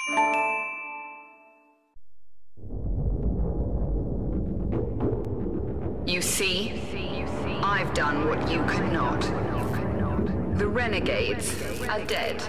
You see, I've done what you could not. The renegades are dead.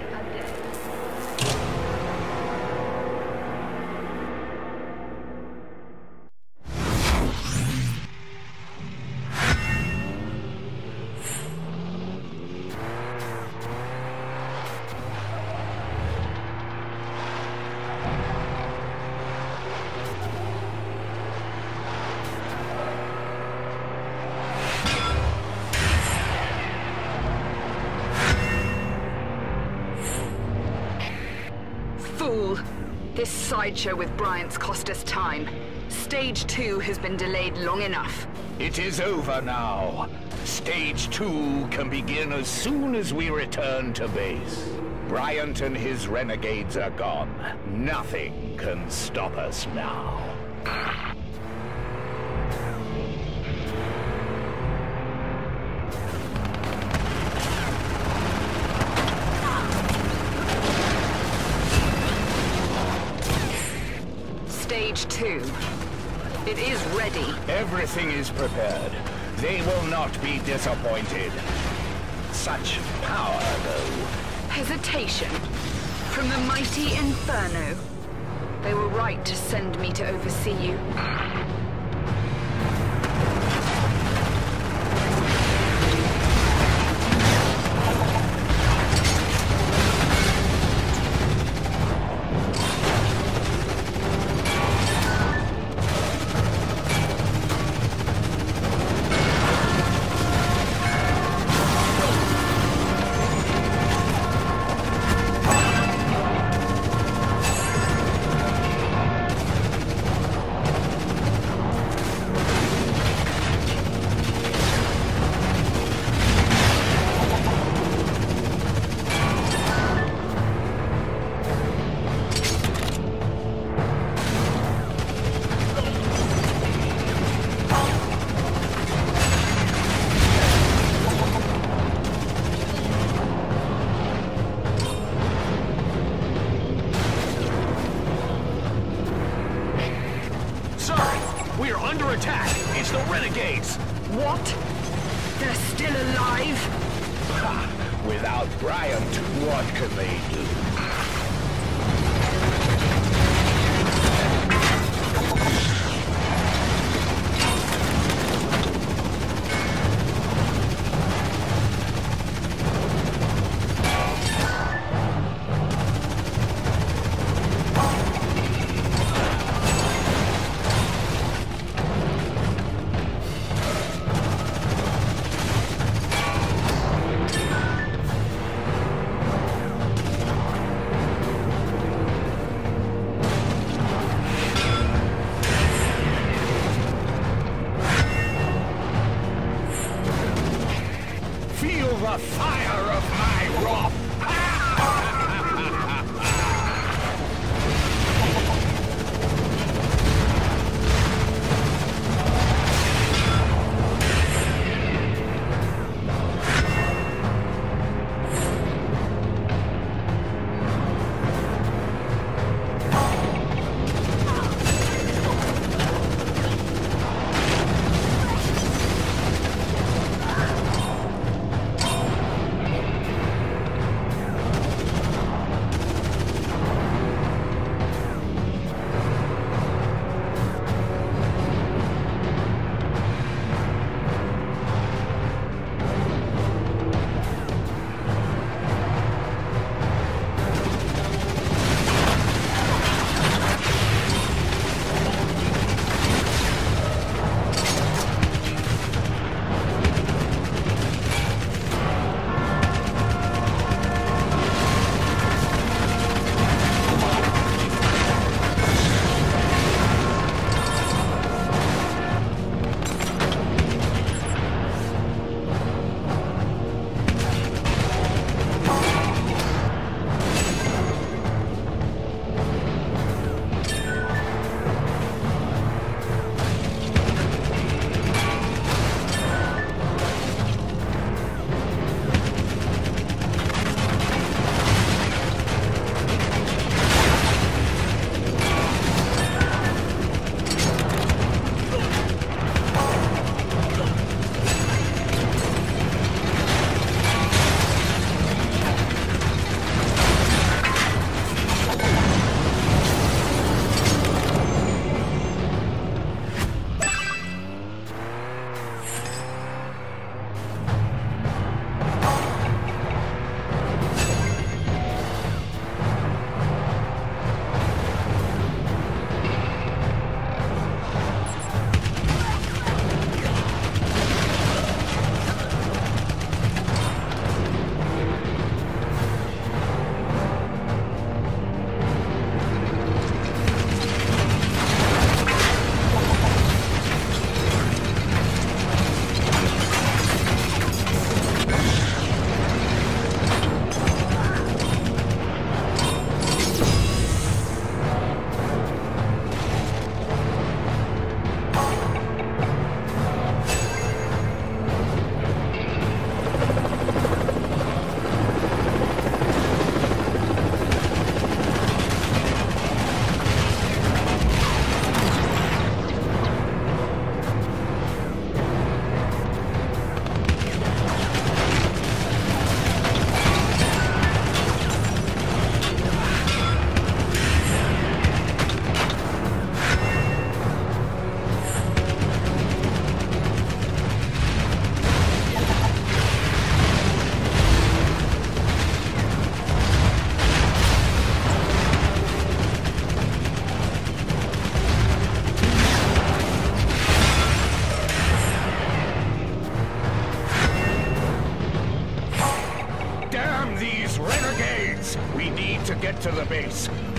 Fool! This sideshow with Bryant's cost us time. Stage 2 has been delayed long enough. It is over now. Stage 2 can begin as soon as we return to base. Bryant and his renegades are gone. Nothing can stop us now. Stage 2. It is ready. Everything is prepared. They will not be disappointed. Such power, though. Hesitation. From the mighty Inferno. They were right to send me to oversee you. Under attack! It's the renegades! What? They're still alive? Ha! Without Bryant, what can they do?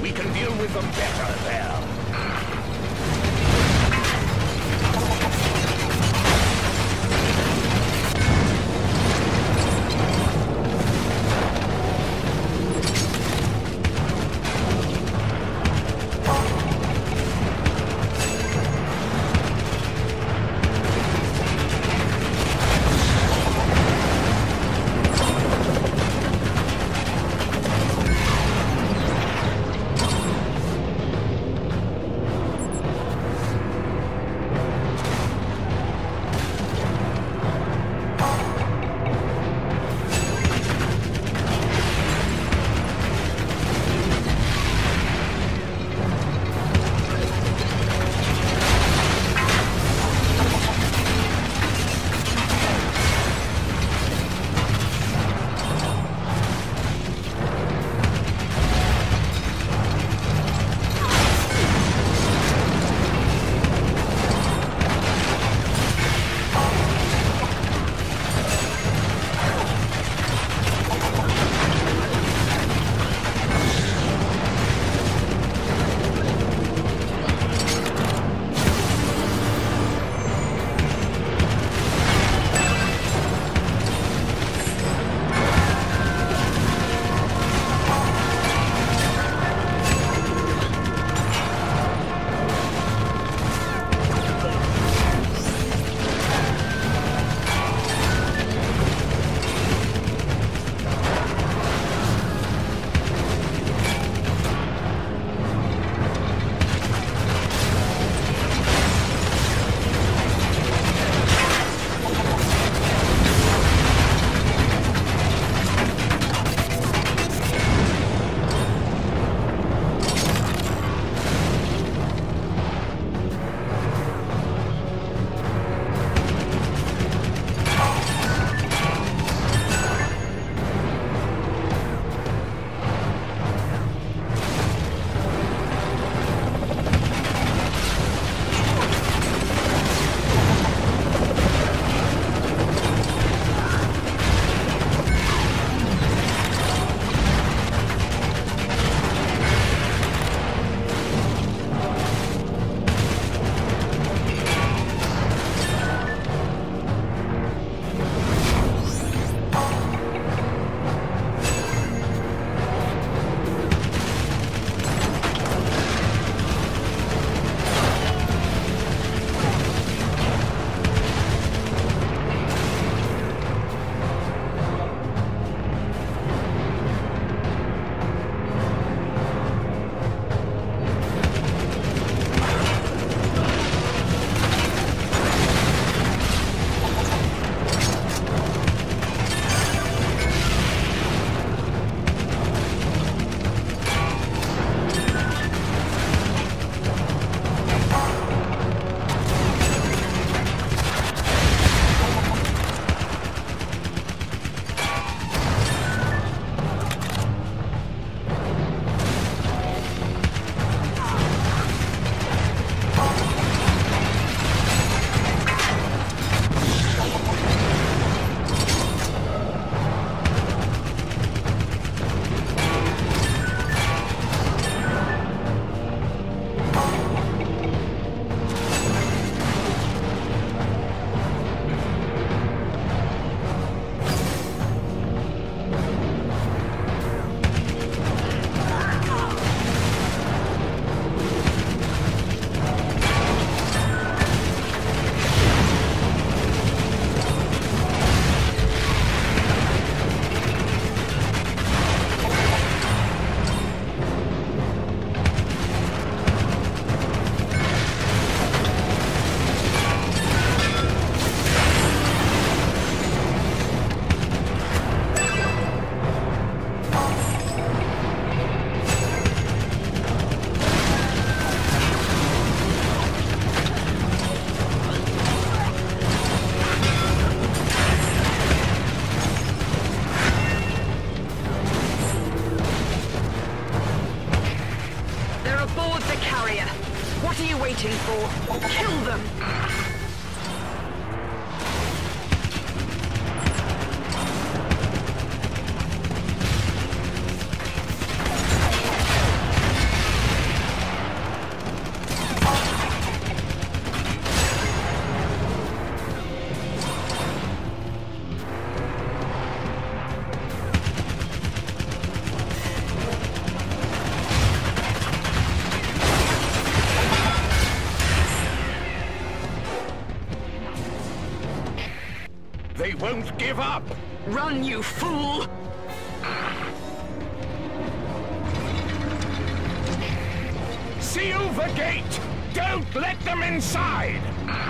We can deal with them better there. What are you waiting for? Kill them! won't give up! Run, you fool! Seal the gate! Don't let them inside!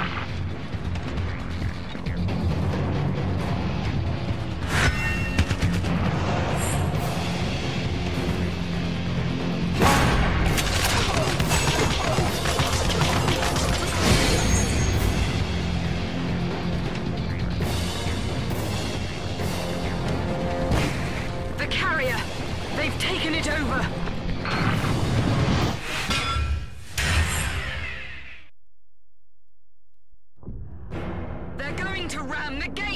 The carrier! They've taken it over! They're going to ram the gate!